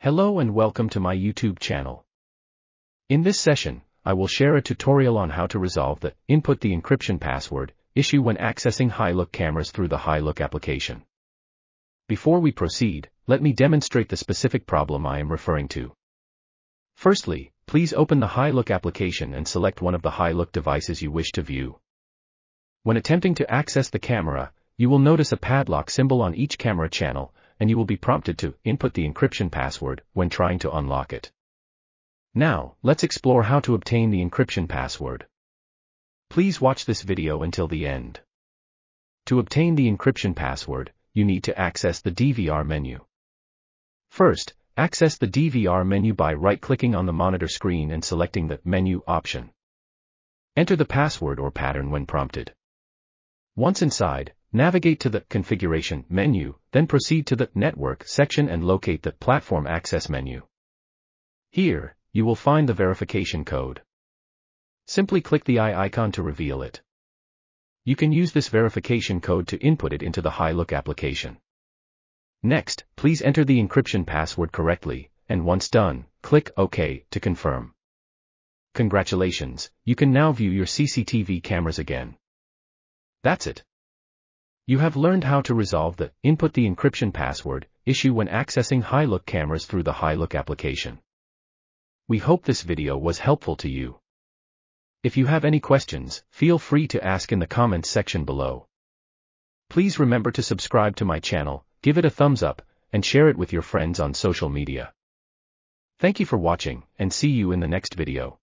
Hello and welcome to my YouTube channel. In this session, I will share a tutorial on how to resolve the input the encryption password issue when accessing Hilook cameras through the Hilook application. Before we proceed, let me demonstrate the specific problem I am referring to. Firstly, please open the Hilook application and select one of the Hilook devices you wish to view. When attempting to access the camera, you will notice a padlock symbol on each camera channel, and you will be prompted to input the encryption password when trying to unlock it. Now, let's explore how to obtain the encryption password. Please watch this video until the end. To obtain the encryption password, you need to access the DVR menu. First, access the DVR menu by right-clicking on the monitor screen and selecting the Menu option. Enter the password or pattern when prompted. Once inside, navigate to the Configuration menu, then proceed to the Network section and locate the Platform Access menu. Here, you will find the verification code. Simply click the eye icon to reveal it. You can use this verification code to input it into the Hilook application. Next, please enter the encryption password correctly, and once done, click OK to confirm. Congratulations, you can now view your CCTV cameras again. That's it. You have learned how to resolve the input the encryption password issue when accessing Hilook cameras through the Hilook application. We hope this video was helpful to you. If you have any questions, feel free to ask in the comments section below. Please remember to subscribe to my channel, give it a thumbs up, and share it with your friends on social media. Thank you for watching, and see you in the next video.